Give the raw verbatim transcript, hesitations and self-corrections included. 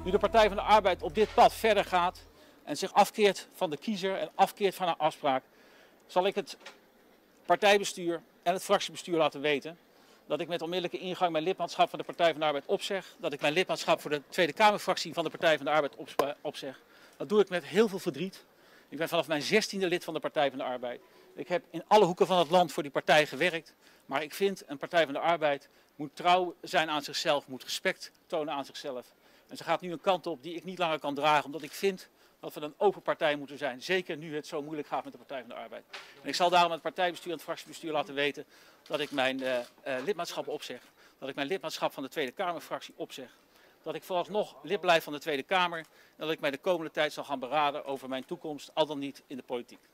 Nu de Partij van de Arbeid op dit pad verder gaat en zich afkeert van de kiezer en afkeert van haar afspraak, zal ik het partijbestuur en het fractiebestuur laten weten dat ik met onmiddellijke ingang mijn lidmaatschap van de Partij van de Arbeid opzeg. Dat ik mijn lidmaatschap voor de Tweede Kamerfractie van de Partij van de Arbeid opzeg. Dat doe ik met heel veel verdriet. Ik ben vanaf mijn zestiende lid van de Partij van de Arbeid. Ik heb in alle hoeken van het land voor die partij gewerkt. Maar ik vind een Partij van de Arbeid moet trouw zijn aan zichzelf, moet respect tonen aan zichzelf. En ze gaat nu een kant op die ik niet langer kan dragen, omdat ik vind dat we een open partij moeten zijn. Zeker nu het zo moeilijk gaat met de Partij van de Arbeid. En ik zal daarom het partijbestuur en het fractiebestuur laten weten dat ik mijn uh, uh, lidmaatschap opzeg. Dat ik mijn lidmaatschap van de Tweede Kamerfractie opzeg. Dat ik vooralsnog lid blijf van de Tweede Kamer. En dat ik mij de komende tijd zal gaan beraden over mijn toekomst, al dan niet in de politiek.